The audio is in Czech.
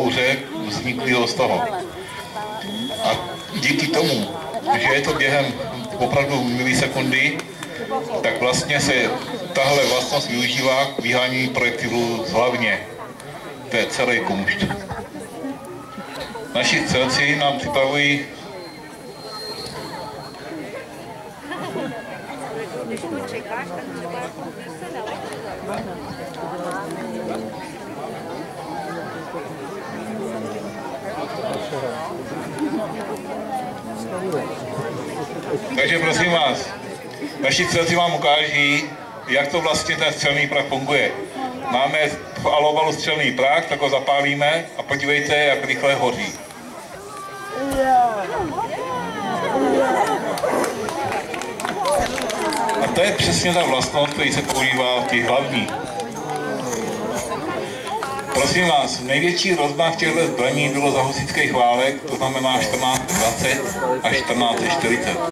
bouře vzniklého z toho. A díky tomu, že je to během opravdu milisekundy, tak vlastně se tahle vlastnost využívá k vyhání projektilů z hlavně. To je celý kumšt. Naši střelci nám připravují Takže prosím vás, naši střelci vám ukáží, jak to vlastně ten střelný prach funguje. Máme v alobalu střelný prach, tak ho zapálíme a podívejte, jak rychle hoří. A to je přesně ta vlastnost, který se používá v těch hlavních. Prosím vás, největší rozmach těchto zbraní bylo za husitských válek, to znamená 1420 až 1440.